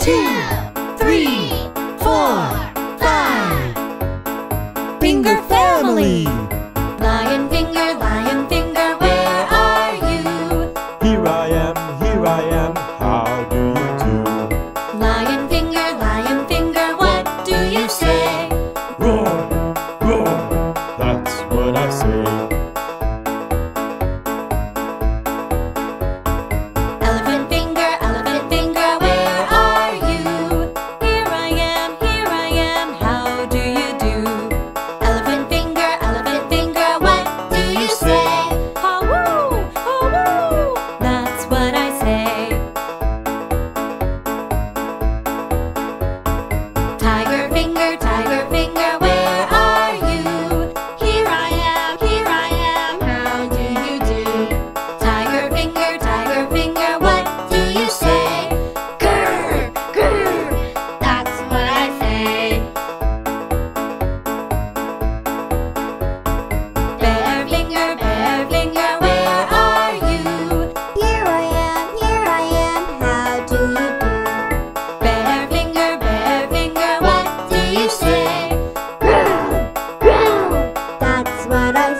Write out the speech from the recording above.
2, 3, 4, 5. Finger family. Lion finger, where are you? Here I am, how do you do? Lion finger, what do you say? Roar, roar, that's what I say. Elephant finger, where are you? Here I am, how do you do? Elephant finger, what do you say? Ha-woo, ha-woo, that's what I say. Tiger finger, where are you? Here I am, how do you do? Tiger finger, what do you say? Grr, grr, that's what I say. Bear finger, where are you? Here I am, how do you do? Bear finger, what do you say? Grr, grr, that's what I